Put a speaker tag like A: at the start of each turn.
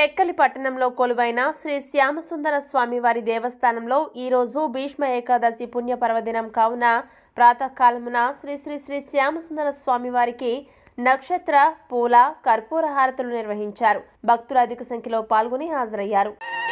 A: టెక్కలి పట్టణంలో కొలువైన శ్రీ శ్యామసుందర స్వామి వారి దేవస్థానంలో ఈ రోజు భీష్మ ఏకాదశి పుణ్య పర్వదినం కావున ప్రాతకాలమున శ్రీ శ్రీ శ్రీ శ్యామసుందర స్వామి వారికి నక్షత్ర పూల కర్పూర హారతులు నిర్వహించారు. భక్తులు అధిక సంఖ్యలో పాల్గొని హాజరయ్యారు.